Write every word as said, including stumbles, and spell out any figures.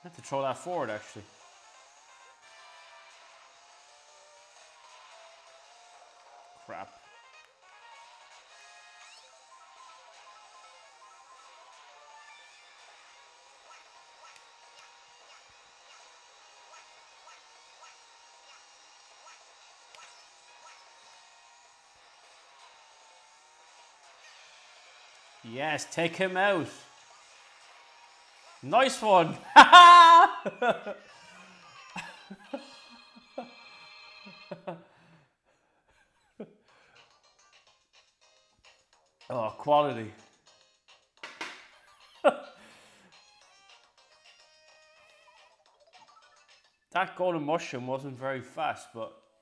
I have to throw that forward, actually. Crap. Yes, take him out. Nice one. Oh, quality. That golden mushroom wasn't very fast, but